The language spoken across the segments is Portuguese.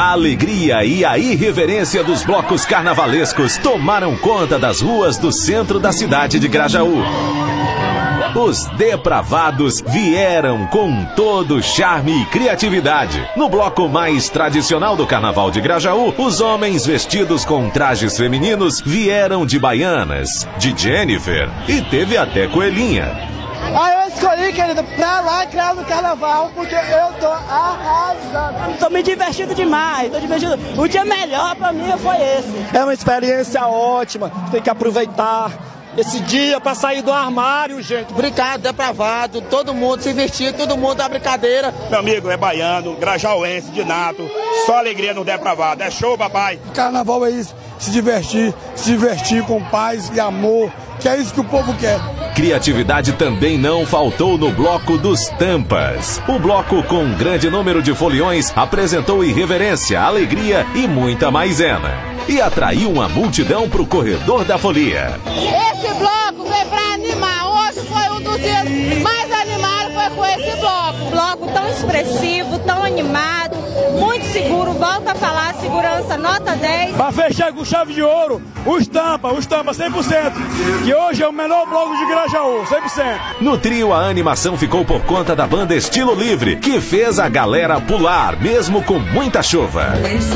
A alegria e a irreverência dos blocos carnavalescos tomaram conta das ruas do centro da cidade de Grajaú. Os depravados vieram com todo charme e criatividade. No bloco mais tradicional do Carnaval de Grajaú, os homens vestidos com trajes femininos vieram de baianas, de Jennifer e teve até coelhinha. Eu escolhi, querido, pra lacrar no carnaval, porque eu tô arrasando. Tô me divertindo demais, tô divertindo. O dia melhor pra mim foi esse. É uma experiência ótima, tem que aproveitar esse dia pra sair do armário, gente. Brincar, depravado, todo mundo se vestir, todo mundo dá brincadeira. Meu amigo é baiano, grajauense, de nato, só alegria no depravado. É show, papai. Carnaval é isso, se divertir com paz e amor, que é isso que o povo quer. Criatividade também não faltou no bloco dos Tampas. O bloco, com um grande número de foliões, apresentou irreverência, alegria e muita maisena. E atraiu uma multidão para o corredor da folia. Esse bloco veio para animar. Hoje foi um dos dias mais animados, foi com esse bloco. Bloco tão expressivo, tão animado, muito seguro. Volto a falar, segurança nota 10. Para fechar com chave de ouro, os Tampa 100%. Que hoje é o melhor bloco de Grajaú, 100%. No trio, a animação ficou por conta da banda Estilo Livre, que fez a galera pular, mesmo com muita chuva.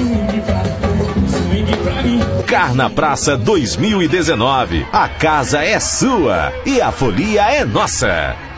Carna Praça 2019. A casa é sua e a folia é nossa.